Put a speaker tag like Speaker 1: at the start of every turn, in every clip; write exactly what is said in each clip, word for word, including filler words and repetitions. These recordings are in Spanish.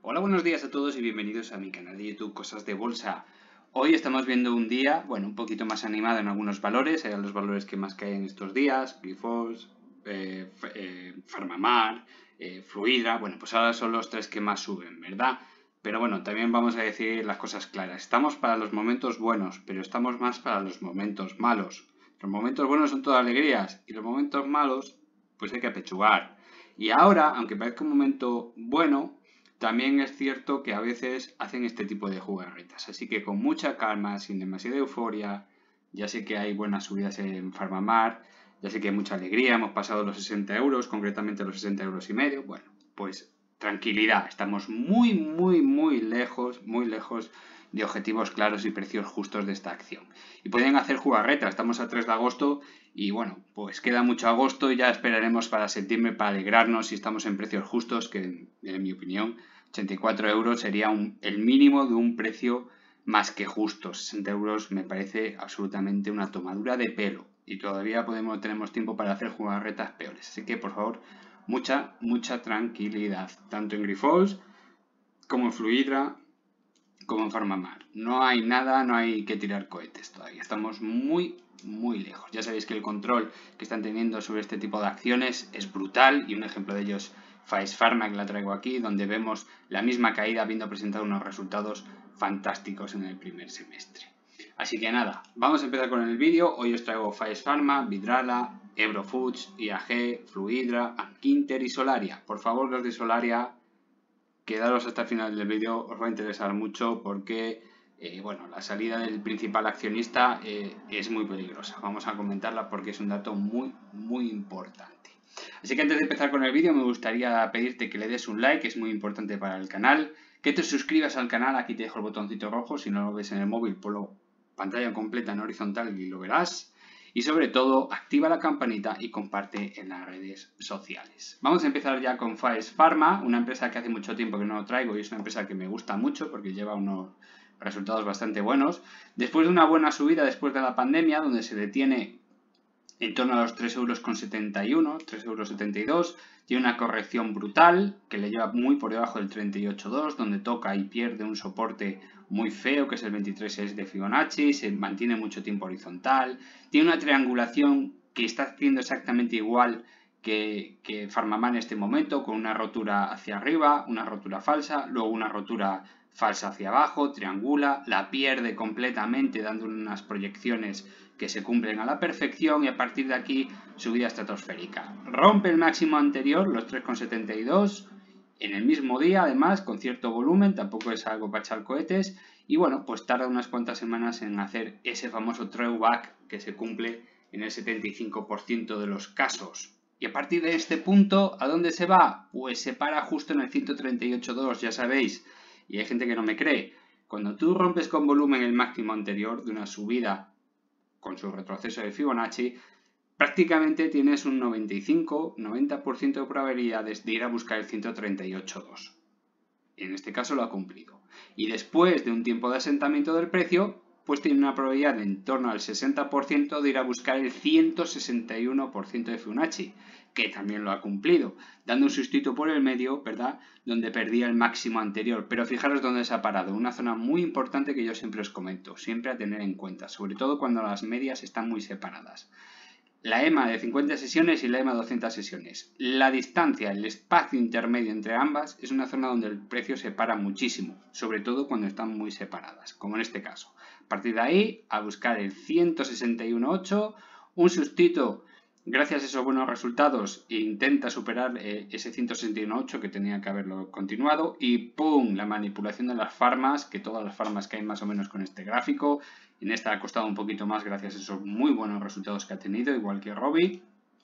Speaker 1: Hola, buenos días a todos y bienvenidos a mi canal de YouTube Cosas de Bolsa. Hoy estamos viendo un día, bueno, un poquito más animado en algunos valores, eran los valores que más caen estos días, Grifols, eh, eh, Farmamar, eh, Fluidra, bueno, pues ahora son los tres que más suben, ¿verdad? Pero bueno, también vamos a decir las cosas claras. Estamos para los momentos buenos, pero estamos más para los momentos malos. Los momentos buenos son todas alegrías y los momentos malos, pues hay que apechugar. Y ahora, aunque parezca un momento bueno, también es cierto que a veces hacen este tipo de jugarretas, así que con mucha calma, sin demasiada euforia. Ya sé que hay buenas subidas en Farmamar, ya sé que hay mucha alegría, hemos pasado los sesenta euros, concretamente los sesenta euros y medio. Bueno, pues tranquilidad, estamos muy, muy, muy lejos, muy lejos de objetivos claros y precios justos de esta acción. Y pueden hacer jugarretas, estamos a tres de agosto y bueno, pues queda mucho agosto y ya esperaremos para septiembre para alegrarnos si estamos en precios justos, que en mi opinión ochenta y cuatro euros sería un, el mínimo de un precio más que justo. sesenta euros me parece absolutamente una tomadura de pelo y todavía podemos, tenemos tiempo para hacer jugarretas peores. Así que por favor, mucha, mucha tranquilidad, tanto en Grifols como en Fluidra como en Farmamar. No hay nada, no hay que tirar cohetes todavía. Estamos muy, muy lejos. Ya sabéis que el control que están teniendo sobre este tipo de acciones es brutal y un ejemplo de ello es Faes Farma, que la traigo aquí, donde vemos la misma caída habiendo presentado unos resultados fantásticos en el primer semestre. Así que nada, vamos a empezar con el vídeo. Hoy os traigo Faes Farma, Vidrala, Ebro Foods, I A G, Fluidra, Anquinter y Solaria. Por favor, los de Solaria, quedaros hasta el final del vídeo, os va a interesar mucho porque eh, bueno, la salida del principal accionista eh, es muy peligrosa. Vamos a comentarla porque es un dato muy, muy importante. Así que antes de empezar con el vídeo me gustaría pedirte que le des un like, es muy importante para el canal, que te suscribas al canal, aquí te dejo el botoncito rojo, si no lo ves en el móvil, ponlo pantalla completa en horizontal y lo verás. Y sobre todo, activa la campanita y comparte en las redes sociales. Vamos a empezar ya con Faes Farma, una empresa que hace mucho tiempo que no lo traigo y es una empresa que me gusta mucho porque lleva unos resultados bastante buenos. Después de una buena subida después de la pandemia, donde se detiene en torno a los tres euros con setenta y uno, tres euros setenta y dos, tiene una corrección brutal que le lleva muy por debajo del treinta y ocho dos, donde toca y pierde un soporte muy feo que es el veintitrés seis de Fibonacci, se mantiene mucho tiempo horizontal, tiene una triangulación que está haciendo exactamente igual que, que Farmamar en este momento, con una rotura hacia arriba, una rotura falsa, luego una rotura falsa hacia abajo, triangula, la pierde completamente dando unas proyecciones que se cumplen a la perfección y a partir de aquí subida estratosférica. Rompe el máximo anterior, los tres con setenta y dos, en el mismo día además, con cierto volumen, tampoco es algo para echar cohetes y bueno, pues tarda unas cuantas semanas en hacer ese famoso throwback que se cumple en el setenta y cinco por ciento de los casos. Y a partir de este punto, ¿a dónde se va? Pues se para justo en el ciento treinta y ocho dos, ya sabéis, y hay gente que no me cree. Cuando tú rompes con volumen el máximo anterior de una subida con su retroceso de Fibonacci, prácticamente tienes un noventa y cinco noventa por ciento de probabilidades de ir a buscar el ciento treinta y ocho dos. En este caso lo ha cumplido. Y después de un tiempo de asentamiento del precio, pues tiene una probabilidad de en torno al sesenta por ciento de ir a buscar el ciento sesenta y uno por ciento de Fibonacci, que también lo ha cumplido, dando un sustituto por el medio, ¿verdad?, donde perdía el máximo anterior. Pero fijaros dónde se ha parado, una zona muy importante que yo siempre os comento, siempre a tener en cuenta, sobre todo cuando las medias están muy separadas. La E M A de cincuenta sesiones y la E M A de doscientas sesiones. La distancia, el espacio intermedio entre ambas es una zona donde el precio se para muchísimo, sobre todo cuando están muy separadas, como en este caso. A partir de ahí, a buscar el ciento sesenta y uno punto ocho, un sustituto, gracias a esos buenos resultados, intenta superar eh, ese ciento sesenta y uno punto ocho que tenía que haberlo continuado y ¡pum! La manipulación de las farmas, que todas las farmas caen más o menos con este gráfico. En esta ha costado un poquito más gracias a esos muy buenos resultados que ha tenido, igual que Robi.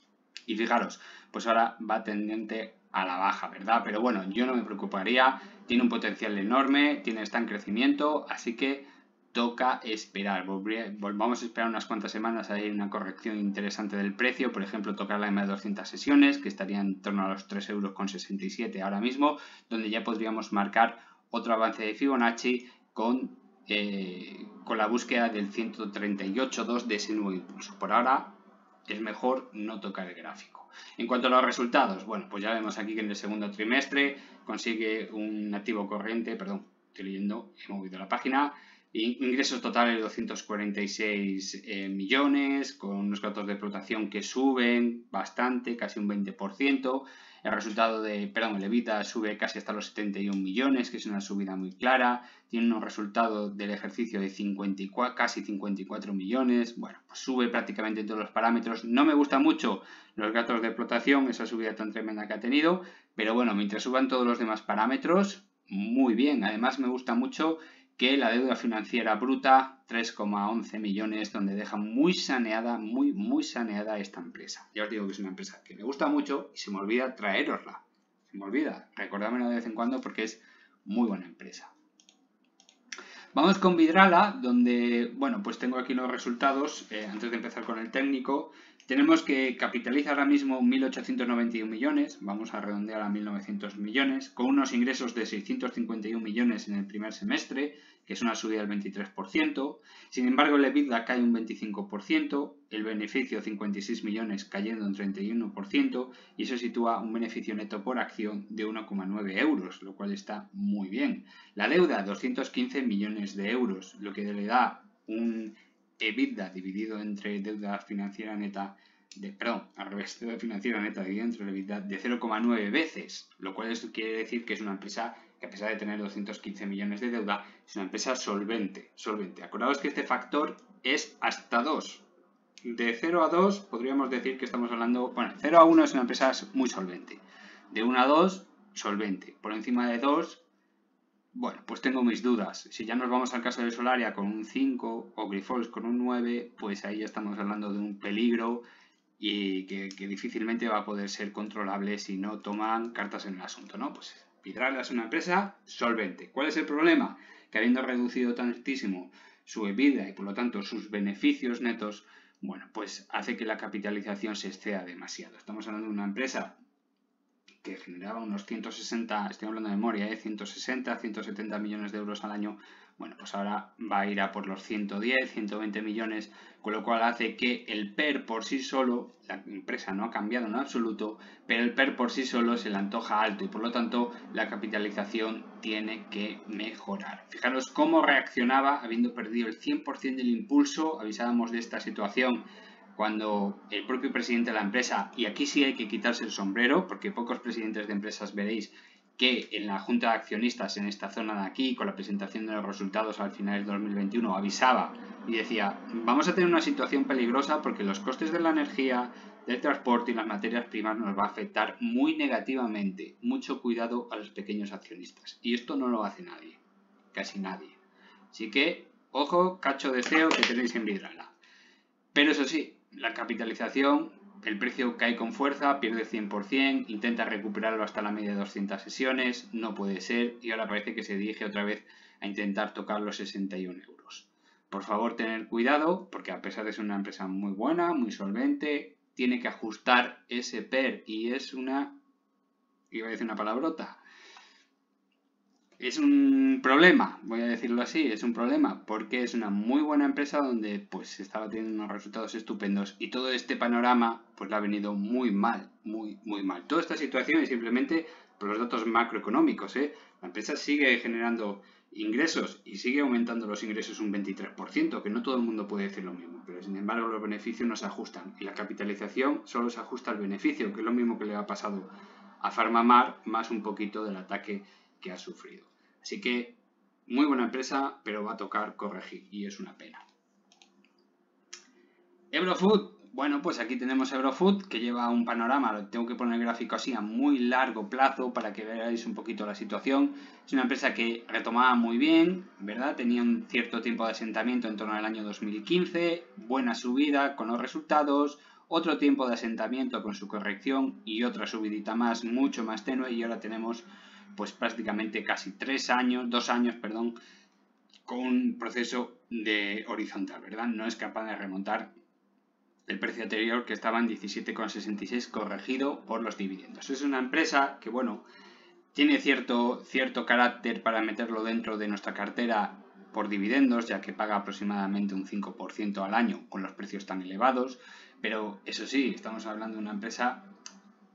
Speaker 1: Y fijaros, pues ahora va tendiente a la baja, ¿verdad? Pero bueno, yo no me preocuparía, tiene un potencial enorme, tiene, está en crecimiento, así que toca esperar. Vamos a esperar unas cuantas semanas, hay una corrección interesante del precio, por ejemplo, tocar la E M A de doscientas sesiones, que estaría en torno a los tres euros con sesenta y siete ahora mismo, donde ya podríamos marcar otro avance de Fibonacci con Eh, con la búsqueda del ciento treinta y ocho punto dos de ese nuevo impulso. Por ahora es mejor no tocar el gráfico. En cuanto a los resultados, bueno, pues ya vemos aquí que en el segundo trimestre consigue un activo corriente, perdón, estoy leyendo, he movido la página, ingresos totales de doscientos cuarenta y seis eh, millones, con unos gastos de explotación que suben bastante, casi un veinte por ciento. El resultado de, perdón, el EBITDA sube casi hasta los setenta y un millones, que es una subida muy clara. Tiene unos resultados del ejercicio de cincuenta y cuatro, casi cincuenta y cuatro millones. Bueno, pues sube prácticamente en todos los parámetros. No me gusta mucho los gastos de explotación, esa subida tan tremenda que ha tenido, pero bueno, mientras suban todos los demás parámetros, muy bien. Además me gusta mucho que la deuda financiera bruta, tres coma once millones, donde deja muy saneada, muy, muy saneada esta empresa. Ya os digo que es una empresa que me gusta mucho y se me olvida traerosla. Se me olvida, recordármela de vez en cuando porque es muy buena empresa. Vamos con Vidrala, donde, bueno, pues tengo aquí los resultados, eh, antes de empezar con el técnico. Tenemos que capitaliza ahora mismo mil ochocientos noventa y un millones, vamos a redondear a mil novecientos millones, con unos ingresos de seiscientos cincuenta y un millones en el primer semestre, que es una subida del veintitrés por ciento. Sin embargo, el EBITDA cae un veinticinco por ciento, el beneficio cincuenta y seis millones cayendo un treinta y uno por ciento, y eso sitúa un beneficio neto por acción de uno coma nueve euros, lo cual está muy bien. La deuda, doscientos quince millones de euros, lo que le da un EBITDA dividido entre deuda financiera neta, de, perdón, al revés, deuda financiera neta dividida entre el EBITDA de cero coma nueve veces, lo cual es, quiere decir que es una empresa que a pesar de tener doscientos quince millones de deuda, es una empresa solvente, solvente. Acordaos que este factor es hasta dos. De cero a dos podríamos decir que estamos hablando, bueno, cero a uno es una empresa muy solvente. De uno a dos, solvente. Por encima de dos, bueno, pues tengo mis dudas. Si ya nos vamos al caso de Solaria con un cinco o Grifols con un nueve, pues ahí ya estamos hablando de un peligro y que, que difícilmente va a poder ser controlable si no toman cartas en el asunto, ¿no? Pues Vidrala es una empresa solvente. ¿Cuál es el problema? Que habiendo reducido tantísimo su EBITDA y por lo tanto sus beneficios netos, bueno, pues hace que la capitalización se exceda demasiado. Estamos hablando de una empresa que generaba unos ciento sesenta, estoy hablando de memoria, ¿eh? ciento sesenta, ciento setenta millones de euros al año. Bueno, pues ahora va a ir a por los ciento diez, ciento veinte millones, con lo cual hace que el P E R por sí solo, la empresa no ha cambiado en absoluto, pero el P E R por sí solo se le antoja alto y por lo tanto la capitalización tiene que mejorar. Fijaros cómo reaccionaba habiendo perdido el cien por ciento del impulso, avisábamos de esta situación cuando el propio presidente de la empresa, y aquí sí hay que quitarse el sombrero, porque pocos presidentes de empresas veréis que en la junta de accionistas en esta zona de aquí, con la presentación de los resultados al final de dos mil veintiuno, avisaba y decía, vamos a tener una situación peligrosa porque los costes de la energía, del transporte y las materias primas nos va a afectar muy negativamente. Mucho cuidado a los pequeños accionistas. Y esto no lo hace nadie, casi nadie. Así que, ojo, cacho de C E O que tenéis en Vidrala. Pero eso sí, la capitalización, el precio cae con fuerza, pierde cien por ciento, intenta recuperarlo hasta la media de doscientas sesiones, no puede ser, y ahora parece que se dirige otra vez a intentar tocar los sesenta y un euros. Por favor, tener cuidado, porque a pesar de ser una empresa muy buena, muy solvente, tiene que ajustar ese P E R, y es una, iba a decir una palabrota, es un problema, voy a decirlo así, es un problema porque es una muy buena empresa donde pues estaba teniendo unos resultados estupendos y todo este panorama pues le ha venido muy mal, muy muy mal. Toda esta situación es simplemente por los datos macroeconómicos, ¿eh? La empresa sigue generando ingresos y sigue aumentando los ingresos un veintitrés por ciento, que no todo el mundo puede decir lo mismo, pero sin embargo los beneficios no se ajustan y la capitalización solo se ajusta al beneficio, que es lo mismo que le ha pasado a PharmaMar más un poquito del ataque que ha sufrido. Así que, muy buena empresa, pero va a tocar corregir y es una pena. Ebrofood. Bueno, pues aquí tenemos Ebrofood, que lleva un panorama, lo tengo que poner el gráfico así, a muy largo plazo para que veáis un poquito la situación. Es una empresa que retomaba muy bien, ¿verdad? Tenía un cierto tiempo de asentamiento en torno al año dos mil quince, buena subida con los resultados, otro tiempo de asentamiento con su corrección y otra subidita más, mucho más tenue, y ahora tenemos pues prácticamente casi tres años, dos años, perdón, con un proceso de horizontal, ¿verdad? No es capaz de remontar el precio anterior que estaba en diecisiete coma sesenta y seis corregido por los dividendos. Es una empresa que, bueno, tiene cierto, cierto carácter para meterlo dentro de nuestra cartera por dividendos, ya que paga aproximadamente un cinco por ciento al año con los precios tan elevados, pero eso sí, estamos hablando de una empresa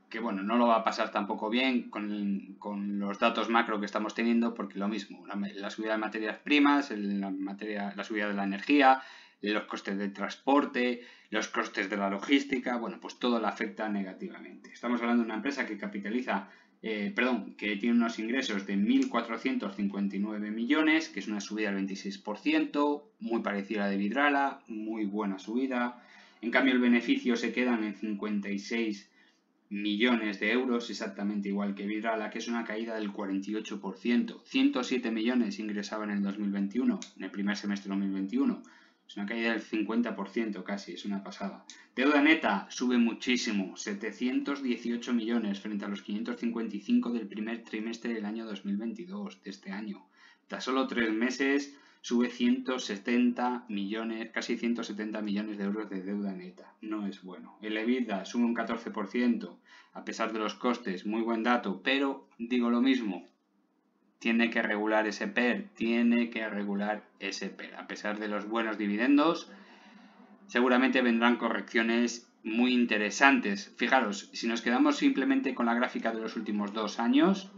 Speaker 1: que bueno, no lo va a pasar tampoco bien con, con los datos macro que estamos teniendo, porque lo mismo, la, la subida de materias primas, la, materia, la subida de la energía, los costes de transporte, los costes de la logística, bueno, pues todo le afecta negativamente. Estamos hablando de una empresa que capitaliza, eh, perdón, que tiene unos ingresos de mil cuatrocientos cincuenta y nueve millones, que es una subida del veintiséis por ciento, muy parecida a la de Vidrala, muy buena subida. En cambio, el beneficio se quedan en cincuenta y seis millones de euros, exactamente igual que Vidrala, que es una caída del cuarenta y ocho por ciento. ciento siete millones ingresaban en el dos mil veintiuno, en el primer semestre de dos mil veintiuno. Es una caída del cincuenta por ciento casi, es una pasada. Deuda neta sube muchísimo, setecientos dieciocho millones frente a los quinientos cincuenta y cinco del primer trimestre del año dos mil veintidós, de este año. Tras solo tres meses sube ciento setenta millones, casi ciento setenta millones de euros de deuda neta. No es bueno. El EBITDA sube un catorce por ciento a pesar de los costes, muy buen dato, pero digo lo mismo. Tiene que regular ese P E R, tiene que regular ese P E R. A pesar de los buenos dividendos, seguramente vendrán correcciones muy interesantes. Fijaros, si nos quedamos simplemente con la gráfica de los últimos dos años,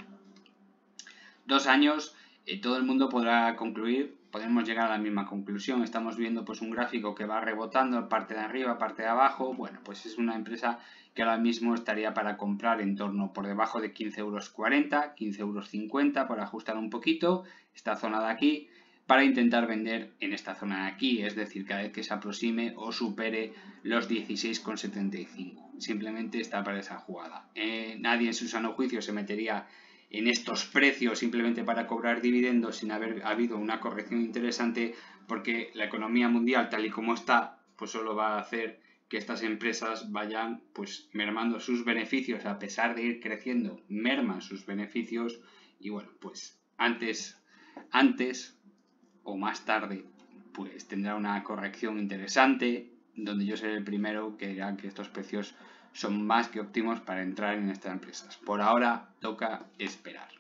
Speaker 1: dos años, eh, todo el mundo podrá concluir, podemos llegar a la misma conclusión. Estamos viendo pues un gráfico que va rebotando, parte de arriba, parte de abajo. Bueno, pues es una empresa que ahora mismo estaría para comprar en torno por debajo de quince euros cuarenta, quince euros cincuenta, por ajustar un poquito esta zona de aquí, para intentar vender en esta zona de aquí, es decir, cada vez que se aproxime o supere los dieciséis con setenta y cinco. Simplemente está para esa jugada. Eh, nadie en su sano juicio se metería en estos precios simplemente para cobrar dividendos sin haber habido una corrección interesante, porque la economía mundial tal y como está, pues solo va a hacer que estas empresas vayan pues mermando sus beneficios. A pesar de ir creciendo, merman sus beneficios y bueno, pues antes, antes o más tarde pues tendrá una corrección interesante, donde yo seré el primero que dirá que estos precios son más que óptimos para entrar en estas empresas. Por ahora toca esperar.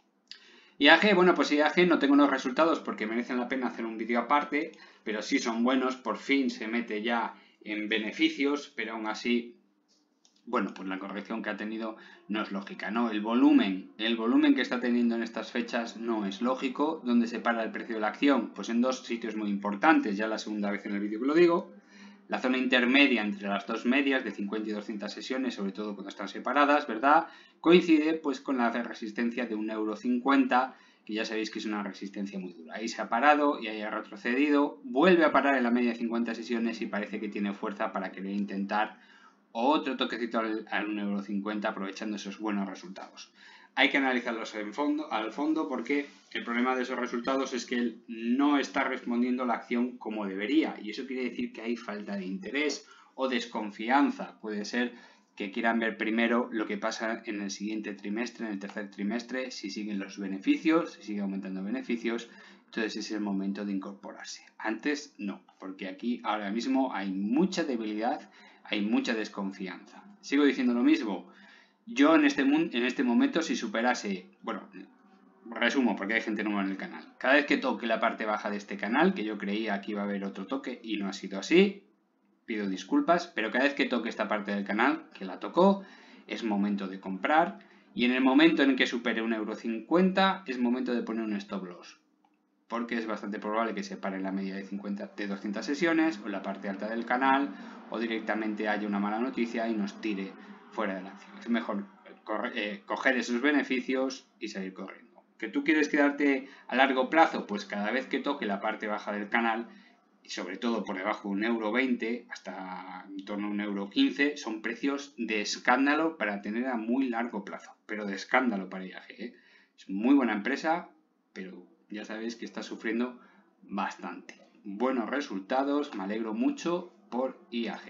Speaker 1: I A G, bueno, pues I A G no tengo unos resultados porque merecen la pena hacer un vídeo aparte, pero sí son buenos, por fin se mete ya en beneficios, pero aún así, bueno, pues la corrección que ha tenido no es lógica, ¿no? El volumen, el volumen que está teniendo en estas fechas no es lógico. ¿Dónde se para el precio de la acción? Pues en dos sitios muy importantes, ya la segunda vez en el vídeo que lo digo. La zona intermedia entre las dos medias de cincuenta y doscientas sesiones, sobre todo cuando están separadas, ¿verdad? Coincide pues con la resistencia de un euro cincuenta, que ya sabéis que es una resistencia muy dura. Ahí se ha parado y ahí ha retrocedido, vuelve a parar en la media de cincuenta sesiones y parece que tiene fuerza para querer intentar otro toquecito al, al un euro cincuenta, aprovechando esos buenos resultados. Hay que analizarlos en fondo, al fondo, porque el problema de esos resultados es que él no está respondiendo a la acción como debería, y eso quiere decir que hay falta de interés o desconfianza. Puede ser que quieran ver primero lo que pasa en el siguiente trimestre, en el tercer trimestre, si siguen los beneficios, si sigue aumentando beneficios. Entonces es el momento de incorporarse. Antes no, porque aquí ahora mismo hay mucha debilidad, hay mucha desconfianza. Sigo diciendo lo mismo. Yo en este, en este momento, si superase, bueno, resumo porque hay gente nueva en el canal. Cada vez que toque la parte baja de este canal, que yo creía que iba a haber otro toque y no ha sido así, pido disculpas, pero cada vez que toque esta parte del canal, que la tocó, es momento de comprar. Y en el momento en que supere un euro cincuenta, es momento de poner un stop loss, porque es bastante probable que se pare en la media de, cincuenta, de doscientas sesiones o en la parte alta del canal, o directamente haya una mala noticia y nos tire fuera de la acción. Es mejor corre, eh, coger esos beneficios y salir corriendo. ¿Que tú quieres quedarte a largo plazo? Pues cada vez que toque la parte baja del canal, y sobre todo por debajo de un euro veinte hasta en torno a un euro quince, son precios de escándalo para tener a muy largo plazo, pero de escándalo para I A G, ¿eh? Es muy buena empresa, pero ya sabéis que está sufriendo bastante. Buenos resultados, me alegro mucho por I A G.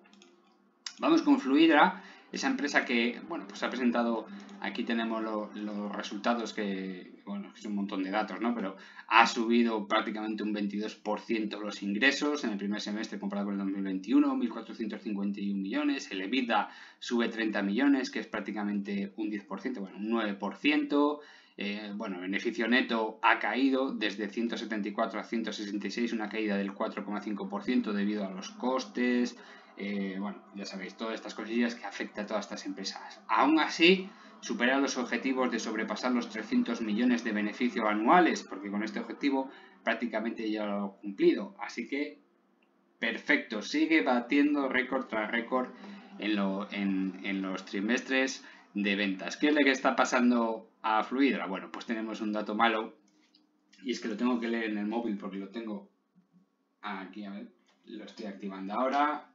Speaker 1: Vamos con Fluidra, esa empresa que, bueno, pues ha presentado, aquí tenemos lo, los resultados que, bueno, es un montón de datos, ¿no? Pero ha subido prácticamente un veintidós por ciento los ingresos en el primer semestre comparado con el dos mil veintiuno, mil cuatrocientos cincuenta y uno millones, el EBITDA sube treinta millones, que es prácticamente un diez por ciento, bueno, un nueve por ciento. Eh, bueno, el beneficio neto ha caído desde ciento setenta y cuatro a ciento sesenta y seis, una caída del cuatro coma cinco por ciento debido a los costes, eh, bueno, ya sabéis, todas estas cosillas que afectan a todas estas empresas. Aún así, supera los objetivos de sobrepasar los trescientos millones de beneficios anuales, porque con este objetivo prácticamente ya lo ha cumplido. Así que, perfecto, sigue batiendo récord tras récord en, lo, en, en los trimestres de ventas. ¿Qué es lo que está pasando a Fluidra? Bueno, pues tenemos un dato malo, y es que lo tengo que leer en el móvil porque lo tengo aquí, a ver, lo estoy activando ahora.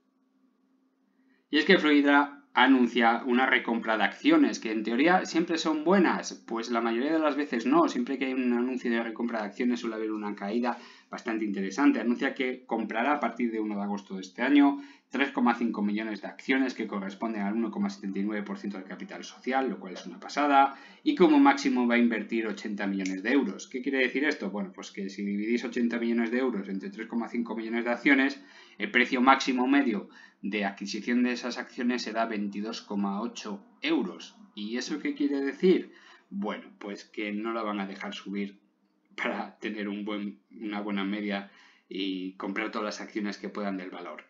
Speaker 1: Y es que Fluidra anuncia una recompra de acciones, que en teoría siempre son buenas, pues la mayoría de las veces no. Siempre que hay un anuncio de recompra de acciones suele haber una caída bastante interesante. Anuncia que comprará a partir de uno de agosto de este año tres coma cinco millones de acciones, que corresponden al uno coma setenta y nueve por ciento del capital social, lo cual es una pasada, y como máximo va a invertir ochenta millones de euros. ¿Qué quiere decir esto? Bueno, pues que si dividís ochenta millones de euros entre tres coma cinco millones de acciones, el precio máximo medio de adquisición de esas acciones será veintidós coma ocho euros. ¿Y eso qué quiere decir? Bueno, pues que no la van a dejar subir para tener un buen, una buena media y comprar todas las acciones que puedan del valor.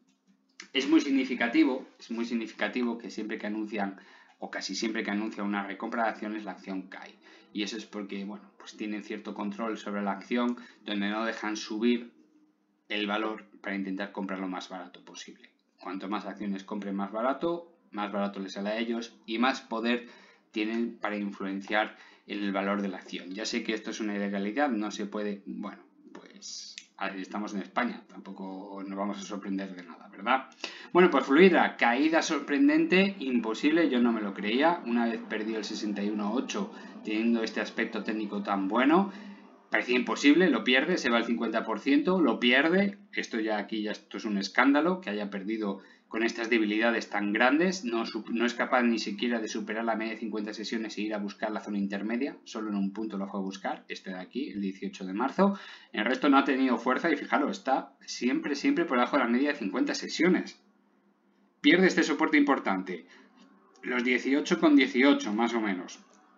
Speaker 1: Es muy significativo, es muy significativo que siempre que anuncian, o casi siempre que anuncian una recompra de acciones, la acción cae. Y eso es porque, bueno, pues tienen cierto control sobre la acción, donde no dejan subir el valor para intentar comprar lo más barato posible. Cuanto más acciones compren más barato, más barato les sale a ellos y más poder tienen para influenciar el valor de la acción. Ya sé que esto es una ilegalidad, no se puede, bueno, pues estamos en España, tampoco nos vamos a sorprender de nada, ¿verdad? Bueno, pues Fluidra, caída sorprendente, imposible, yo no me lo creía, una vez perdió el sesenta y uno coma ocho teniendo este aspecto técnico tan bueno. Parecía imposible, lo pierde, se va al cincuenta por ciento, lo pierde. Esto ya aquí ya esto es un escándalo, que haya perdido con estas debilidades tan grandes. No, no es capaz ni siquiera de superar la media de cincuenta sesiones e ir a buscar la zona intermedia. Solo en un punto lo fue a buscar, este de aquí, el dieciocho de marzo. El resto no ha tenido fuerza y fijaros, está siempre, siempre por debajo de la media de cincuenta sesiones. Pierde este soporte importante, los dieciocho con dieciocho más o menos.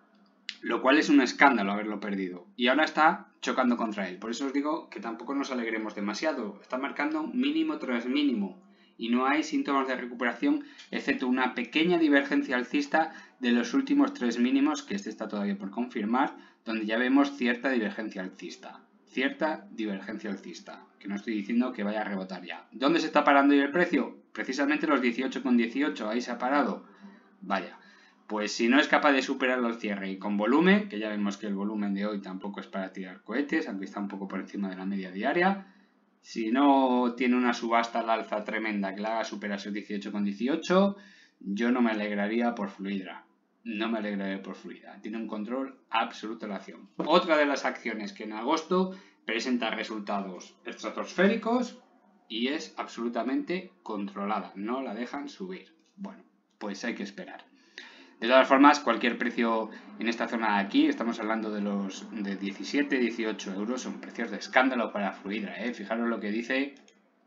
Speaker 1: Lo cual es un escándalo haberlo perdido. Y ahora está chocando contra él. Por eso os digo que tampoco nos alegremos demasiado. Está marcando mínimo tras mínimo. Y no hay síntomas de recuperación, excepto una pequeña divergencia alcista de los últimos tres mínimos, que este está todavía por confirmar, donde ya vemos cierta divergencia alcista. Cierta divergencia alcista. Que no estoy diciendo que vaya a rebotar ya. ¿Dónde se está parando hoy el precio? Precisamente los dieciocho con dieciocho. Ahí se ha parado. Vaya. Pues si no es capaz de superarlo al cierre y con volumen, que ya vemos que el volumen de hoy tampoco es para tirar cohetes, aunque está un poco por encima de la media diaria, si no tiene una subasta al alza tremenda que la haga superar esos dieciocho con dieciocho, yo no me alegraría por Fluidra. No me alegraría por Fluidra. Tiene un control absoluto de la acción. Otra de las acciones que en agosto presenta resultados estratosféricos y es absolutamente controlada. No la dejan subir. Bueno, pues hay que esperar. De todas formas, cualquier precio en esta zona de aquí, estamos hablando de los de diecisiete, dieciocho euros, son precios de escándalo para Fluidra, ¿eh? Fijaros lo que dice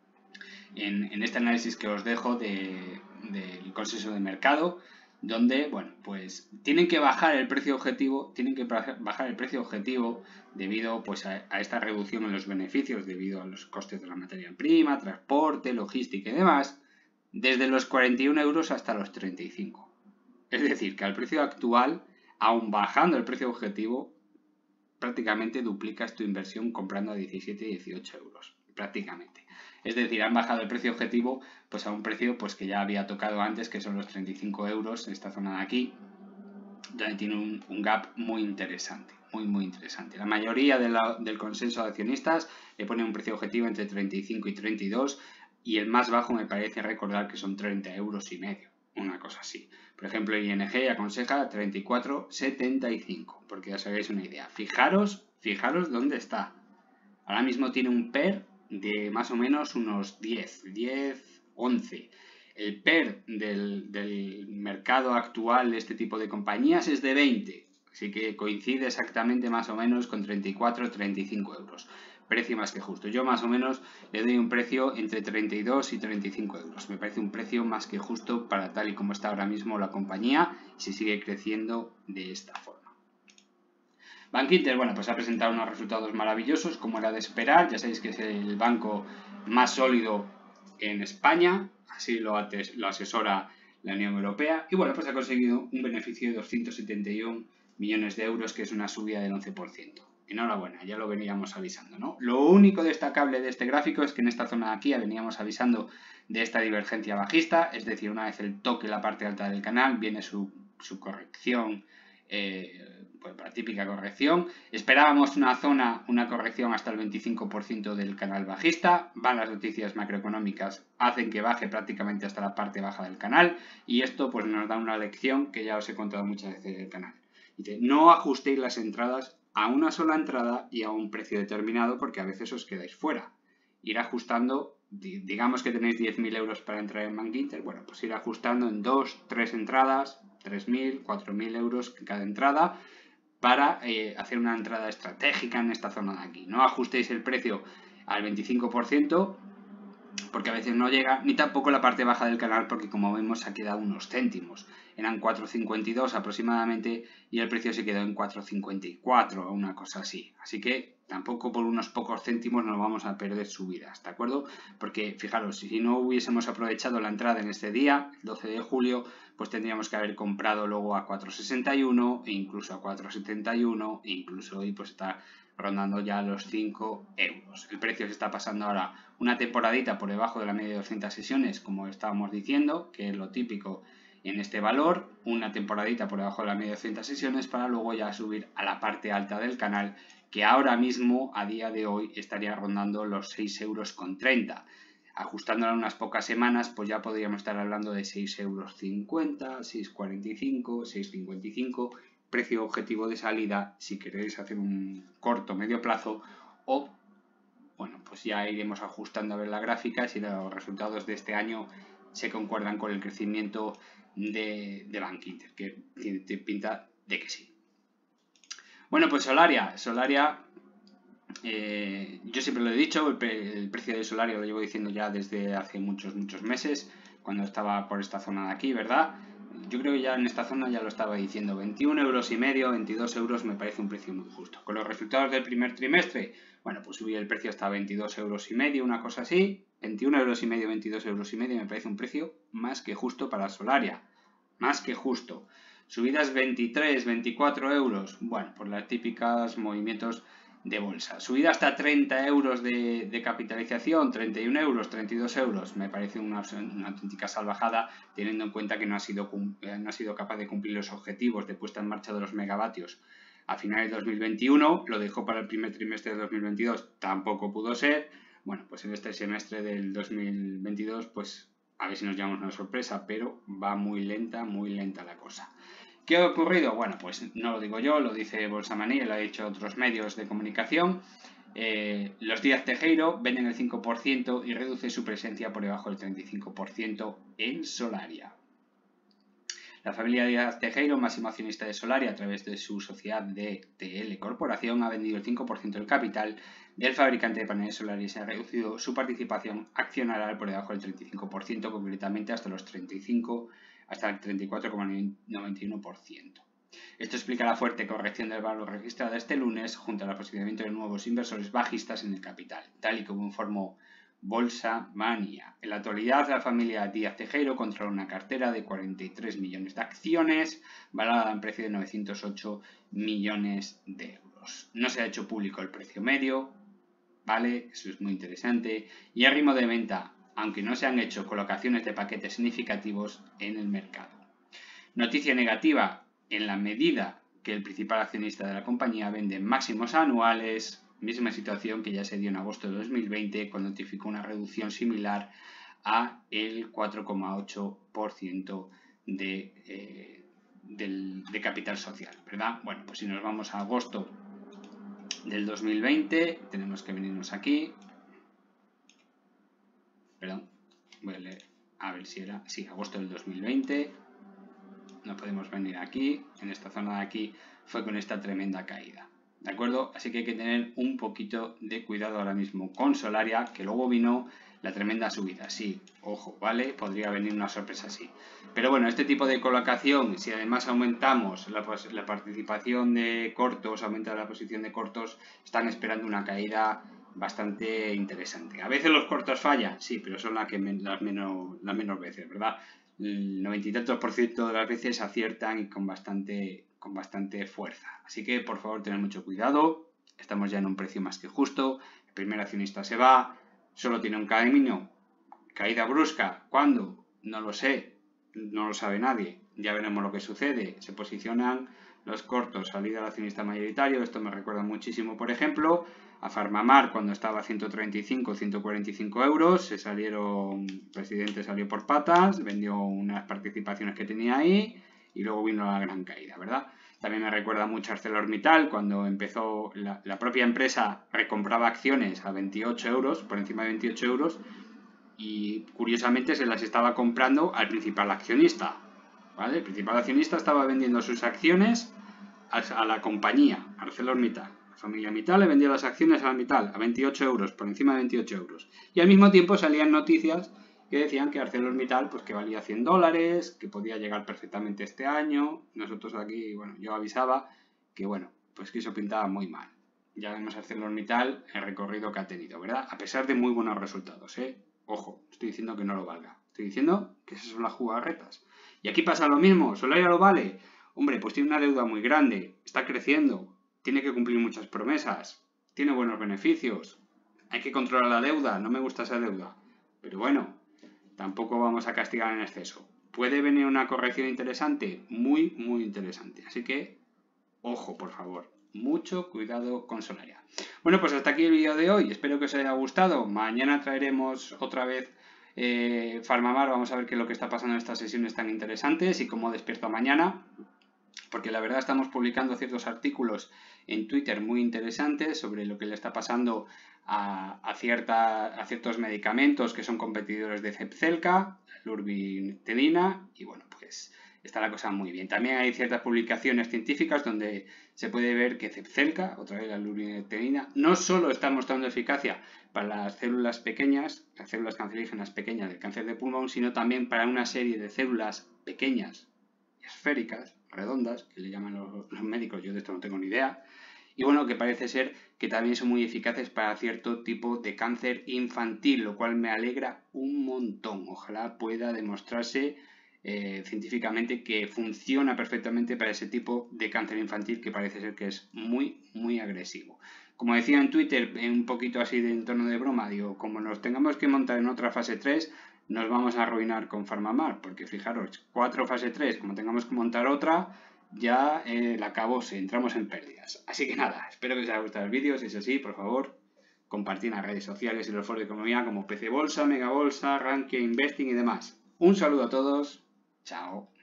Speaker 1: en, en este análisis que os dejo de, del consenso de mercado, donde, bueno, pues tienen que bajar el precio objetivo, tienen que bajar el precio objetivo debido pues a, a esta reducción en los beneficios, debido a los costes de la materia prima, transporte, logística y demás, desde los cuarenta y uno euros hasta los treinta y cinco. Es decir, que al precio actual, aun bajando el precio objetivo, prácticamente duplicas tu inversión comprando a diecisiete y dieciocho euros. Prácticamente. Es decir, han bajado el precio objetivo pues a un precio pues que ya había tocado antes, que son los treinta y cinco euros en esta zona de aquí, donde tiene un, un gap muy interesante. Muy, muy interesante. La mayoría de la, del consenso de accionistas le pone un precio objetivo entre treinta y cinco y treinta y dos y el más bajo me parece recordar que son treinta euros y medio. Una cosa así. Por ejemplo, I N G aconseja treinta y cuatro setenta y cinco, porque ya sabéis una idea. Fijaros, fijaros dónde está. Ahora mismo tiene un P E R de más o menos unos diez, diez, once. El P E R del, del mercado actual de este tipo de compañías es de veinte. Así que coincide exactamente más o menos con treinta y cuatro, treinta y cinco euros. Precio más que justo. Yo más o menos le doy un precio entre treinta y dos y treinta y cinco euros. Me parece un precio más que justo para tal y como está ahora mismo la compañía y si sigue creciendo de esta forma. Bankinter, bueno, pues ha presentado unos resultados maravillosos como era de esperar. Ya sabéis que es el banco más sólido en España, así lo, lo asesora la Unión Europea, y bueno, pues ha conseguido un beneficio de doscientos setenta y uno millones de euros, que es una subida del once por ciento. Enhorabuena, ya lo veníamos avisando, ¿no? Lo único destacable de este gráfico es que en esta zona de aquí ya veníamos avisando de esta divergencia bajista, es decir, una vez el toque la parte alta del canal, viene su, su corrección, eh, pues la típica corrección. Esperábamos una zona, una corrección hasta el veinticinco por ciento del canal bajista, van las noticias macroeconómicas, hacen que baje prácticamente hasta la parte baja del canal, y esto pues nos da una lección que ya os he contado muchas veces en el canal. Dice, no ajustéis las entradas a una sola entrada y a un precio determinado, porque a veces os quedáis fuera. Ir ajustando, digamos que tenéis diez mil euros para entrar en Bankinter, bueno, pues ir ajustando en dos, tres entradas, tres mil, cuatro mil euros en cada entrada, para eh, hacer una entrada estratégica en esta zona de aquí. No ajustéis el precio al veinticinco por ciento, porque a veces no llega, ni tampoco la parte baja del canal, porque como vemos ha quedado unos céntimos. Eran cuatro cincuenta y dos aproximadamente y el precio se quedó en cuatro cincuenta y cuatro o una cosa así. Así que tampoco por unos pocos céntimos nos vamos a perder subidas, ¿de acuerdo? Porque fijaros, si no hubiésemos aprovechado la entrada en este día, el doce de julio, pues tendríamos que haber comprado luego a cuatro sesenta y uno e incluso a cuatro setenta y uno e incluso hoy pues está rondando ya los cinco euros. El precio se está pasando ahora una temporadita por debajo de la media de doscientas sesiones, como estábamos diciendo, que es lo típico en este valor, una temporadita por debajo de la media de doscientas sesiones para luego ya subir a la parte alta del canal, que ahora mismo, a día de hoy, estaría rondando los seis euros con treinta. Ajustándola unas pocas semanas, pues ya podríamos estar hablando de seis euros cincuenta, seis cuarenta y cinco, seis cincuenta y cinco, precio objetivo de salida si queréis hacer un corto medio plazo, o bueno, pues ya iremos ajustando a ver la gráfica si los resultados de este año se concuerdan con el crecimiento de, de Bankinter, que tiene pinta de que sí. Bueno, pues Solaria, Solaria, eh, yo siempre lo he dicho, el, pre, el precio de Solaria lo llevo diciendo ya desde hace muchos, muchos meses, cuando estaba por esta zona de aquí, ¿verdad? Yo creo que ya en esta zona ya lo estaba diciendo, veintiún euros y medio, veintidós euros me parece un precio muy justo. Con los resultados del primer trimestre, bueno, pues subí el precio hasta veintidós euros y medio, una cosa así, veintiún euros y medio, veintidós euros y medio me parece un precio más que justo para Solaria, más que justo. Subidas veintitrés, veinticuatro euros, bueno, por las típicas movimientos de bolsa. Subida hasta treinta euros de, de capitalización, treinta y un euros, treinta y dos euros, me parece una, una auténtica salvajada, teniendo en cuenta que no ha, sido, no ha sido capaz de cumplir los objetivos de puesta en marcha de los megavatios a finales de dos mil veintiuno, lo dejó para el primer trimestre de dos mil veintidós, tampoco pudo ser. Bueno, pues en este semestre del dos mil veintidós, pues a ver si nos llevamos una sorpresa, pero va muy lenta, muy lenta la cosa. ¿Qué ha ocurrido? Bueno, pues no lo digo yo, lo dice Bolsa Manía, lo han dicho otros medios de comunicación. Eh, los Díaz Tejero venden el cinco por ciento y reduce su presencia por debajo del treinta y cinco por ciento en Solaria. La familia Díaz Tejero, máximo accionista de Solaria a través de su sociedad D T L Corporación, ha vendido el cinco por ciento del capital del fabricante de paneles solares y se ha reducido su participación accionarial por debajo del treinta y cinco por ciento, concretamente hasta los treinta y cinco por ciento. Hasta el treinta y cuatro coma noventa y uno por ciento. Esto explica la fuerte corrección del valor registrada este lunes junto al posicionamiento de nuevos inversores bajistas en el capital, tal y como informó Bolsa Manía. En la actualidad, la familia Díaz Tejero controla una cartera de cuarenta y tres millones de acciones, valorada en precio de novecientos ocho millones de euros. No se ha hecho público el precio medio, ¿vale? Eso es muy interesante. Y el ritmo de venta, aunque no se han hecho colocaciones de paquetes significativos en el mercado. Noticia negativa, en la medida que el principal accionista de la compañía vende máximos anuales, misma situación que ya se dio en agosto de dos mil veinte, cuando notificó una reducción similar a el cuatro coma ocho por ciento de, eh, del, de capital social, ¿verdad? Bueno, pues si nos vamos a agosto del dos mil veinte, tenemos que venirnos aquí. Perdón, voy a leer, a ver si era, sí, agosto del dos mil veinte, nos podemos venir aquí, en esta zona de aquí fue con esta tremenda caída, ¿de acuerdo? Así que hay que tener un poquito de cuidado ahora mismo con Solaria, que luego vino la tremenda subida, sí, ojo, ¿vale? Podría venir una sorpresa así, pero bueno, este tipo de colocación, si además aumentamos la, la participación de cortos, aumenta la posición de cortos, están esperando una caída bastante interesante. A veces los cortos fallan, sí, pero son las, que men las, menos, las menos veces, ¿verdad? El noventa y tantos por ciento de las veces aciertan y con bastante, con bastante fuerza. Así que, por favor, tened mucho cuidado. Estamos ya en un precio más que justo. El primer accionista se va. Solo tiene un camino. Caída brusca. ¿Cuándo? No lo sé. No lo sabe nadie. Ya veremos lo que sucede. Se posicionan los cortos, salida del accionista mayoritario. Esto me recuerda muchísimo, por ejemplo, a Farmamar cuando estaba a ciento treinta y cinco, ciento cuarenta y cinco euros. Se salieron, el presidente salió por patas, vendió unas participaciones que tenía ahí y luego vino la gran caída, ¿verdad? También me recuerda mucho a ArcelorMittal cuando empezó la, la propia empresa recompraba acciones a veintiocho euros, por encima de veintiocho euros, y curiosamente se las estaba comprando al principal accionista, ¿vale? El principal accionista estaba vendiendo sus acciones a, a la compañía, ArcelorMittal. La familia Mittal le vendió las acciones a Mittal a veintiocho euros, por encima de veintiocho euros. Y al mismo tiempo salían noticias que decían que ArcelorMittal pues que valía cien dólares, que podía llegar perfectamente este año. Nosotros aquí, bueno, yo avisaba que, bueno, pues que eso pintaba muy mal. Ya vemos ArcelorMittal el recorrido que ha tenido, ¿verdad? A pesar de muy buenos resultados, ¿eh? Ojo, estoy diciendo que no lo valga. Estoy diciendo que esas son las jugarretas. Y aquí pasa lo mismo. ¿Solaria lo vale? Hombre, pues tiene una deuda muy grande. Está creciendo. Tiene que cumplir muchas promesas. Tiene buenos beneficios. Hay que controlar la deuda. No me gusta esa deuda. Pero bueno, tampoco vamos a castigar en exceso. ¿Puede venir una corrección interesante? Muy, muy interesante. Así que, ojo, por favor. Mucho cuidado con Solaria. Bueno, pues hasta aquí el vídeo de hoy. Espero que os haya gustado. Mañana traeremos otra vez eh, Farmamar. Vamos a ver qué es lo que está pasando en estas sesiones tan interesantes y cómo despierto mañana. Porque la verdad estamos publicando ciertos artículos en Twitter muy interesantes sobre lo que le está pasando a, a, cierta, a ciertos medicamentos que son competidores de Zepzelca, lurbinectedina, y bueno, pues está la cosa muy bien. También hay ciertas publicaciones científicas donde se puede ver que Zepzelca, otra vez la lurbinectedina, no solo está mostrando eficacia para las células pequeñas, las células cancerígenas pequeñas del cáncer de pulmón, sino también para una serie de células pequeñas, esféricas, redondas, que le llaman los, los médicos, yo de esto no tengo ni idea, y bueno, que parece ser que también son muy eficaces para cierto tipo de cáncer infantil, lo cual me alegra un montón. Ojalá pueda demostrarse eh, científicamente que funciona perfectamente para ese tipo de cáncer infantil que parece ser que es muy, muy agresivo. Como decía en Twitter, un poquito así de en tono de broma, digo, como nos tengamos que montar en otra fase tres, nos vamos a arruinar con Farmamar, porque fijaros, cuatro fase tres, como tengamos que montar otra, ya eh, la acabo si entramos en pérdidas. Así que nada, espero que os haya gustado el vídeo. Si es así, por favor, compartid en las redes sociales y los foros de economía como P C Bolsa, Mega Bolsa, Rankia Investing y demás. Un saludo a todos. Chao.